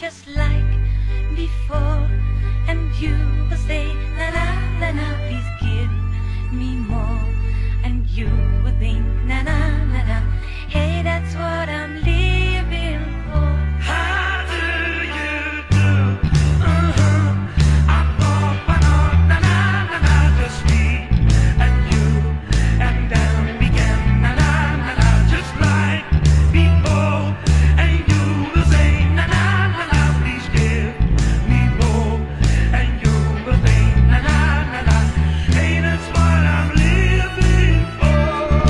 just like before. And you will say, na na na na, please give me more. And you will think, na na na na, hey, that's what I'm living for. How do you do? I'm going on, na na na na, just me and you, and then began, na na na na, just like before. And you will say, na na na na, please give me more. And you will think, na na na na, hey, that's what I'm living for.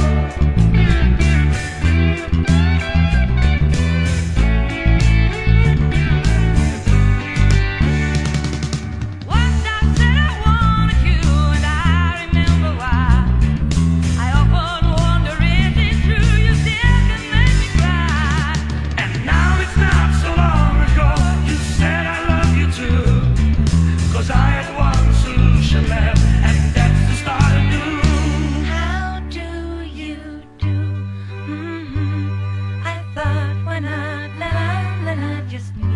Once I said I wanted you, and I remember why. I often wonder, is it true you still can make me cry? And now it's not so long ago, you said I love you too. 'Cause I had one solution left, and that's to start anew. How do you do? I thought, why not, la la la la, just me